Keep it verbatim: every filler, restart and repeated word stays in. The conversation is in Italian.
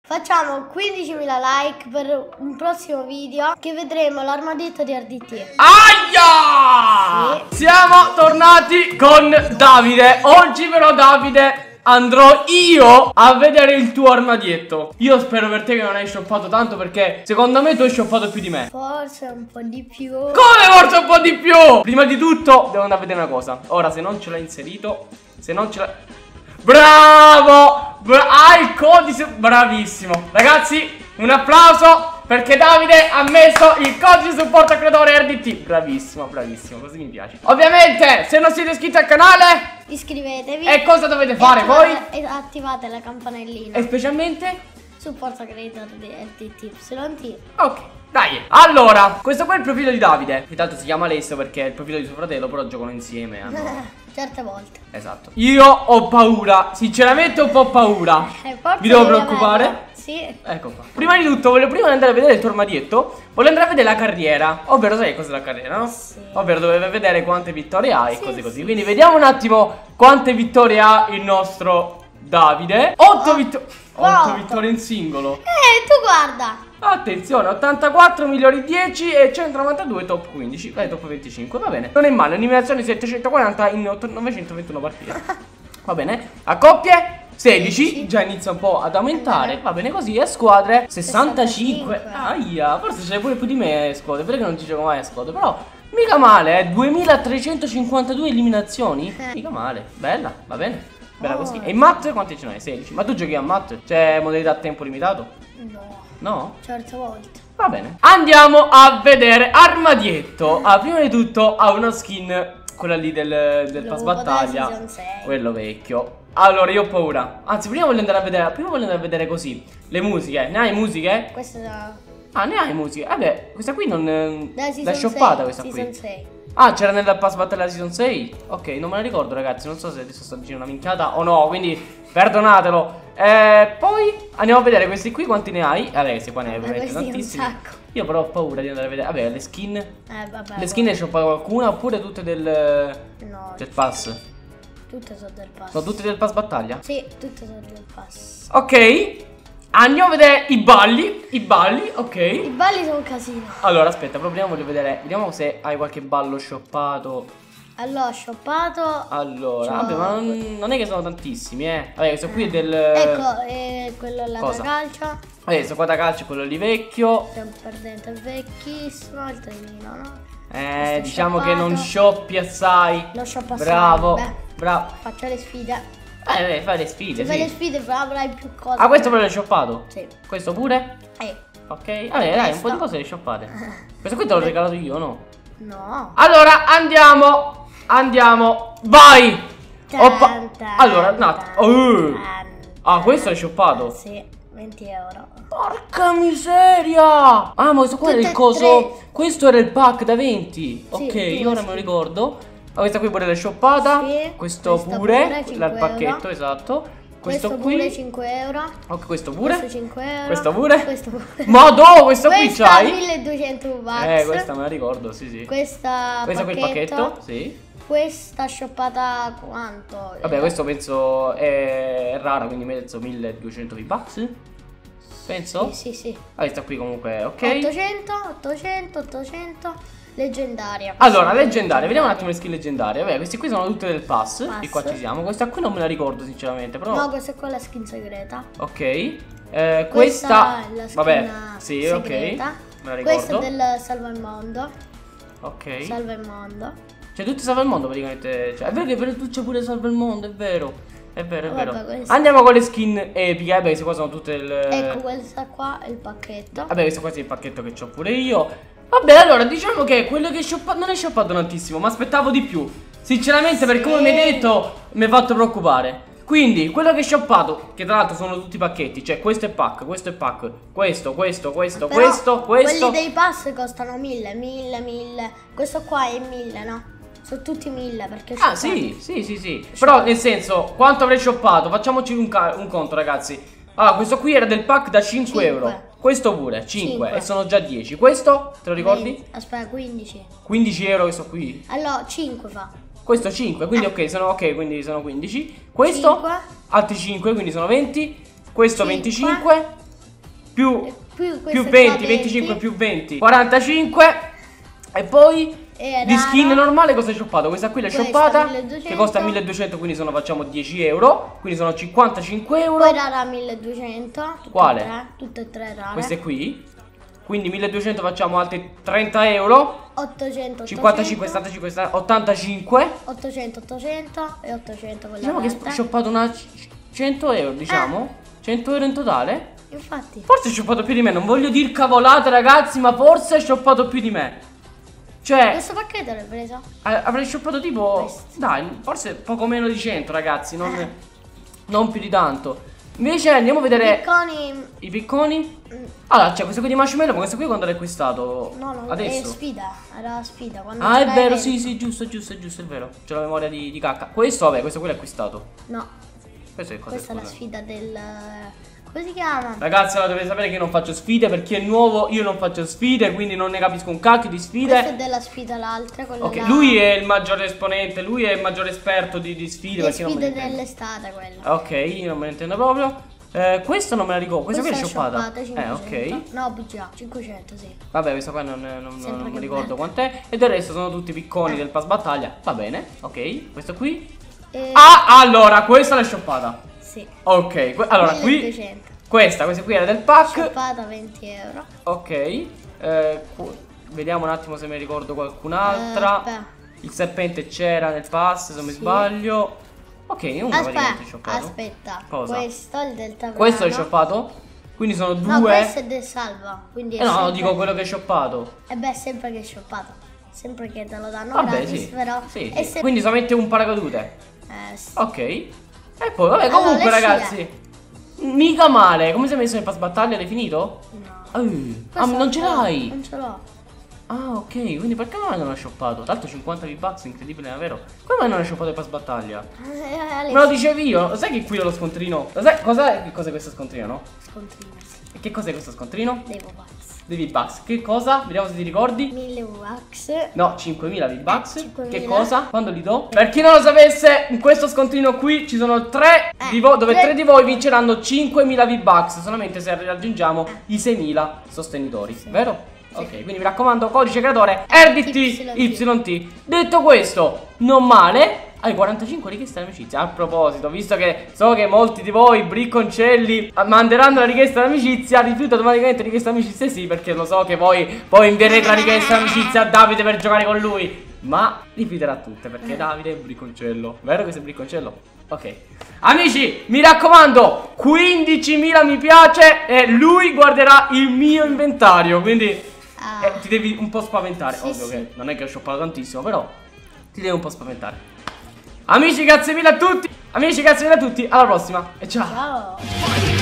Facciamo quindicimila like per un prossimo video che vedremo l'armadietto di R D T. Aia! Sì. Siamo tornati con Davide. Oggi però Davide andrò io a vedere il tuo armadietto. Io spero per te che non hai shoppato tanto, perché secondo me tu hai shoppato più di me. Forse un po' di più. Come forse un po' di più? Prima di tutto devo andare a vedere una cosa. Ora, se non ce l'hai inserito, se non ce l'hai... Bravo! Bra ah, il codice, bravissimo. Ragazzi, un applauso perché Davide ha messo il codice supporto creatore R D T. Bravissimo, bravissimo, così mi piace. Ovviamente, se non siete iscritti al canale, iscrivetevi. E cosa dovete fare poi? E attivate la campanellina. E specialmente supporto creatore di R D T Y. Ok, dai. Allora, questo qua è il profilo di Davide, che tanto si chiama Alessio perché è il profilo di suo fratello, però giocano insieme, hanno... certe volte. Esatto. Io ho paura, sinceramente un po' paura. Eh, Vi devo preoccupare? Sì. Ecco qua. Prima di tutto, voglio prima di andare a vedere il tuo armadietto, voglio andare a vedere la carriera. Ovvero, sai cos'è la carriera, no? Sì. Ovvero dove vedere quante vittorie ha e sì, cose così. Sì. Quindi vediamo un attimo quante vittorie ha il nostro Davide. otto vittorie. otto vittorie in singolo. Eh, tu guarda. Attenzione, ottantaquattro migliori dieci e centonovantadue top quindici. Vai, top venticinque, va bene. Non è male, eliminazioni settecentoquaranta in novecentoventuno partite. Va bene. A coppie sedici, già inizia un po' ad aumentare. Va bene così. E squadre sessantacinque. Aia, forse c'è pure più di me a squadre, perché non ci gioco mai a squadre. Però mica male, eh. duemilatrecentocinquantadue eliminazioni. Mica male, bella, va bene. Bella oh. così. E in mat quanti ce n'hai? sedici. Ma tu giochi a mat? C'è modalità a tempo limitato? No. No? Certe volte. Va bene. Andiamo a vedere armadietto. Ah, prima di tutto ha una skin, quella lì del, del pass battaglia, quello vecchio. Allora io ho paura. Anzi, prima voglio andare a vedere Prima voglio andare a vedere così le musiche. Ne hai musiche? Questa da... Ah, ne hai musiche. Vabbè, questa qui non... L'hai shoppata questa qui. sei. Ah, c'era nella pass battaglia season sei? Ok, non me la ricordo ragazzi. Non so se adesso sto dicendo una minchiata o no, quindi perdonatelo. Eh, poi andiamo a vedere questi qui quanti ne hai. Vabbè, questi qua ne hai veramente tantissimi. Io però ho paura di andare a vedere. Vabbè, le skin. Eh, vabbè. Le skin ne hai shoppate qualcuna oppure tutte del... No. Del pass? Tutte sono del pass. Sono tutte del pass battaglia? Sì, tutte sono del pass. Ok. Andiamo a vedere i balli. I balli, ok. I balli sono un casino. Allora, aspetta, proviamo a vedere. Vediamo se hai qualche ballo shoppato. Allora, ho shoppato. Allora, vabbè, ma non, non è che sono tantissimi, eh. Vabbè, questo qui è del... Ecco, eh, quello là da calcio. Vabbè, questo qua da calcio, quello lì vecchio. Tempo perdente è vecchissimo, il trenino, no? Eh, questo diciamo shoppato. Che non shoppi assai. Lo shoppo assai. Bravo, Beh, bravo. Faccio le sfide. Eh, fai le sfide, Se sì. fai le sfide avrai più cose. Ah, questo però l'hai shoppato? Sì. Questo pure? Eh. Ok, vabbè, dai, un po' di cose le shoppate. Questo qui te l'ho regalato io, no? No. Allora, andiamo. Andiamo, vai! Oppa. Allora, un attimo. Uh. Ah, questo l'hai shoppato? Sì, venti euro. Porca miseria! Ah, ma questo qua era il coso. Questo era il pack da venti. Ok, ora me lo ricordo. Ah, questa qui pure l'hai shoppata. Sì, questo pure. Il pacchetto, esatto. Questo, questo qui pure cinque euro. Ok, questo pure. Questo cinque euro. Questo pure. Questo pure. Ma no, questo qui c'hai? milleduecento bucks. Eh, questa me la ricordo, sì, sì. Questa Questo qui è il pacchetto, sì. Questa shoppata quanto? Vabbè, questo penso è rara, quindi mezzo milleduecento V-Bucks. Penso? Sì, sì, sì. Ah, questa qui comunque, ok. ottocento, ottocento, ottocento. Leggendaria. Allora, leggendaria, vediamo un attimo le skill leggendarie. Vabbè, questi qui sono tutte del pass, pass. E qua ci siamo. Questa qui non me la ricordo sinceramente, però... No, questa qua è la skin segreta. Ok. Eh, questa... questa è la skin vabbè, sì, segreta. Ok. Me la ricordo. Questa è del Salva il Mondo. Ok. Salva il Mondo. Cioè, tutti salva il mondo praticamente. Cioè, è vero che per tu c'è pure salva il mondo, è vero. È vero, è vero. Vabbè, andiamo con le skin epiche. Vabbè, queste qua sono tutte il... Ecco, questa qua è il pacchetto. Vabbè, questo qua è il pacchetto che ho pure io. Vabbè, allora, diciamo che quello che shoppato non è shoppato tantissimo, ma aspettavo di più. Sinceramente, sì. Per come mi hai detto, mi ha fatto preoccupare. Quindi, quello che ho shoppato, che tra l'altro sono tutti pacchetti, cioè questo è pack, questo è pack, questo, questo, questo, però questo, questo. Quelli dei pass costano mille, mille, mille. Questo qua è mille, no? Sono tutti mille perché ah sì, sì, sì, sì. Però nel senso, quanto avrei shoppato? Facciamoci un, un conto ragazzi. Allora, questo qui era del pack da cinque euro. Questo pure, cinque, cinque e sono già dieci. Questo, te lo ricordi? venti. Aspetta, quindici. quindici euro questo qui. Allora, cinque fa. Questo cinque, quindi ok, sono ok, quindi sono quindici. Questo, cinque. Altri cinque, quindi sono venti. Questo cinque. venticinque. più, più, più venti, venticinque più venti, quarantacinque. E poi e di skin normale cosa hai shoppato? Questa qui l'hai Questa shoppata milleduecento. che costa milleduecento, quindi sono, facciamo dieci euro, quindi sono cinquantacinque euro. Poi rara milleduecento. Tutte Quale? E tre, tutte e tre rare. Queste qui. Quindi milleduecento facciamo altri trenta euro. ottocento, cinquantacinque, settantacinque, ottantacinque. ottocento, ottocento e ottocento con Diciamo la che ho shoppato una cento euro, diciamo. cento euro in totale. Infatti. Forse hai shoppato più di me, non voglio dir cavolate ragazzi, ma forse hai shoppato più di me. Cioè, Questo pacchetto l'hai preso? a- avrei shoppato tipo, Questo. dai, forse poco meno di cento ragazzi, non, Eh. non più di tanto. Invece andiamo a vedere Picconi. i picconi. Mm, Allora, c'è questo qui di marshmallow, ma questo qui quando l'hai acquistato? No, no, è Adesso? sfida. Era la sfida. Quando Ah, è c'era vero, evento. sì, sì, giusto, giusto, giusto, è vero. C'è la memoria di, di cacca. Questo, vabbè, questo qui l'hai acquistato. No, Questo è cosa? questa è la scusa? sfida del... Come si chiama? Ragazzi, allora dovete sapere che io non faccio sfide. Per chi è nuovo, io non faccio sfide, quindi non ne capisco un cacchio di sfide. Questa è della sfida l'altra. Ok, lui è il maggiore esponente, lui è il maggiore esperto di, di sfide. Le perché non me ne sfide intendo. dell'estate quella. Ok, io non me ne intendo proprio. Eh, questo non me la ricordo. Questa qui è Questa shoppata. Eh, cinquecento. ok. No, B G A, cinquecento, sì. Vabbè, questa qua non, non, non, Sempre non mi che ricordo bella. quant'è. E del resto sono tutti picconi del pass battaglia. Va bene, ok. Questo qui. E... Ah, allora, questa l'hai shoppata. Sì. Ok, que- allora qui. milleduecento. Questa, questa qui era del pack. Shoppata venti euro. Ok. Eh, qu- vediamo un attimo se mi ricordo qualcun'altra. Eh, aspetta. Il serpente c'era nel pass, se non mi Sì. sbaglio. Ok, uno praticamente Aspetta, shoppato. aspetta. Cosa? Questo è il del taverno. Questo l'hai shoppato? Quindi sono due. No, questo è del salva. Quindi è Eh no, sempre... dico quello che hai shoppato. E beh, sempre che è shoppato. Sempre che te lo danno Vabbè, gratis, sì. però. Sì, è sì. se- Quindi solamente un paracadute. Eh, sì. Ok. E poi, vabbè, Allora, comunque, le scie. ragazzi. Mica male. Come sei messo nel pass battaglia? L'hai finito? No. Eh, ah, Questo non ce ce l'ho, l'hai? Non ce l'ho. Ah, ok. Quindi perché mai non l'hai shoppato? Tanto cinquanta V-Bucks, incredibile, davvero. Come mai non hai shoppato il pass battaglia? Eh, Me lo dicevi io. Lo sai che qui ho lo scontrino? Lo sai cos'è? Che cos'è questo scontrino, no? Scontrino, sì. E che cos'è questo scontrino? Dei V-Bucks. Dei V-Bucks. Che cosa? Vediamo se ti ricordi. mille V-Bucks. No, cinquemila V-Bucks. Eh, cinquemila. Che cosa? Quando li do? Per chi non lo sapesse, in questo scontrino qui ci sono tre Eh, di voi, dove tre- tre di voi vinceranno cinquemila V-Bucks solamente se raggiungiamo Eh. i seimila sostenitori, Sì. vero? Sì. Ok, quindi mi raccomando, codice creatore R D T Y T. Detto questo, non male. Hai quarantacinque richieste d'amicizia. A proposito, visto che so che molti di voi bricconcelli manderanno la richiesta d'amicizia, rifiuto automaticamente la richiesta d'amicizia, sì, perché lo so che voi poi invierete la richiesta d'amicizia a Davide per giocare con lui. Ma rifiuterà tutte perché Davide è un bricconcello. Vero che sei bricconcello? Ok. Amici, mi raccomando, quindicimila mi piace e lui guarderà il mio inventario. Quindi Ah. eh, ti devi un po' spaventare. Sì, Ovvio sì. che non è che ho shoppato tantissimo, però ti devi un po' spaventare. Amici, grazie mille a tutti. Amici, grazie mille a tutti. Alla prossima e ciao. Ciao.